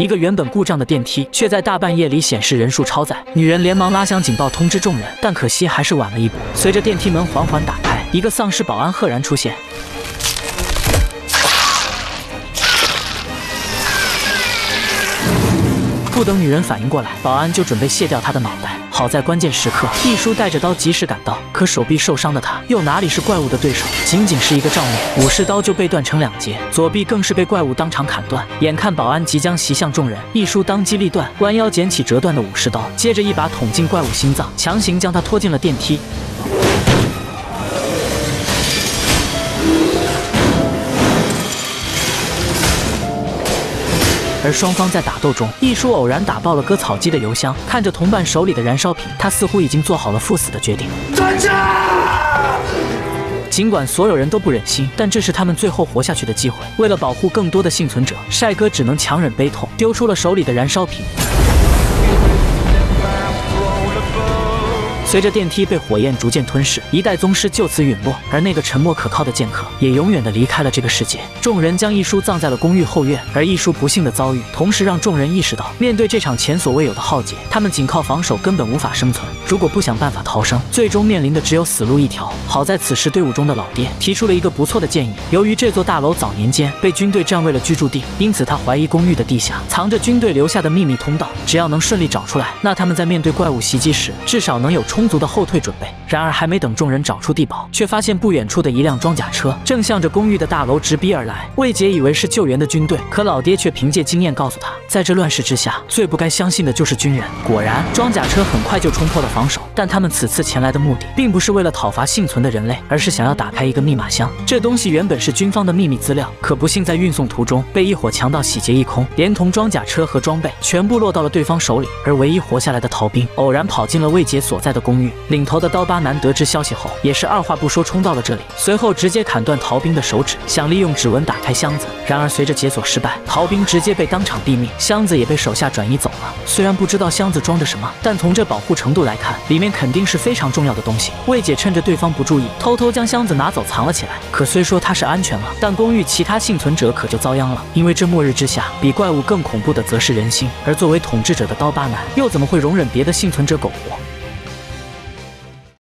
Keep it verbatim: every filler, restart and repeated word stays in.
一个原本故障的电梯却在大半夜里显示人数超载，女人连忙拉响警报通知众人，但可惜还是晚了一步。随着电梯门缓缓打开，一个丧尸保安赫然出现。 不等女人反应过来，保安就准备卸掉她的脑袋。好在关键时刻，一叔带着刀及时赶到，可手臂受伤的他又哪里是怪物的对手？仅仅是一个照面，武士刀就被断成两截，左臂更是被怪物当场砍断。眼看保安即将袭向众人，一叔当机立断，弯腰捡起折断的武士刀，接着一把捅进怪物心脏，强行将他拖进了电梯。 而双方在打斗中，一叔偶然打爆了割草机的油箱，看着同伴手里的燃烧瓶，他似乎已经做好了赴死的决定。站下！尽管所有人都不忍心，但这是他们最后活下去的机会。为了保护更多的幸存者，帅哥只能强忍悲痛，丢出了手里的燃烧瓶。 随着电梯被火焰逐渐吞噬，一代宗师就此陨落，而那个沉默可靠的剑客也永远的离开了这个世界。众人将一叔葬在了公寓后院，而一叔不幸的遭遇，同时让众人意识到，面对这场前所未有的浩劫，他们仅靠防守根本无法生存。如果不想办法逃生，最终面临的只有死路一条。好在此时队伍中的老爹提出了一个不错的建议，由于这座大楼早年间被军队占为了居住地，因此他怀疑公寓的地下藏着军队留下的秘密通道，只要能顺利找出来，那他们在面对怪物袭击时，至少能有充。 充足的后退准备。然而，还没等众人找出地堡，却发现不远处的一辆装甲车正向着公寓的大楼直逼而来。魏杰以为是救援的军队，可老爹却凭借经验告诉他，在这乱世之下，最不该相信的就是军人。果然，装甲车很快就冲破了防守，但他们此次前来的目的，并不是为了讨伐幸存的人类，而是想要打开一个密码箱。这东西原本是军方的秘密资料，可不幸在运送途中被一伙强盗洗劫一空，连同装甲车和装备全部落到了对方手里。而唯一活下来的逃兵，偶然跑进了魏杰所在的公寓。 领头的刀疤男得知消息后，也是二话不说冲到了这里，随后直接砍断逃兵的手指，想利用指纹打开箱子。然而随着解锁失败，逃兵直接被当场毙命，箱子也被手下转移走了。虽然不知道箱子装着什么，但从这保护程度来看，里面肯定是非常重要的东西。魏姐趁着对方不注意，偷偷将箱子拿走藏了起来。可虽说她是安全了，但公寓其他幸存者可就遭殃了，因为这末日之下，比怪物更恐怖的则是人心。而作为统治者的刀疤男，又怎么会容忍别的幸存者苟活？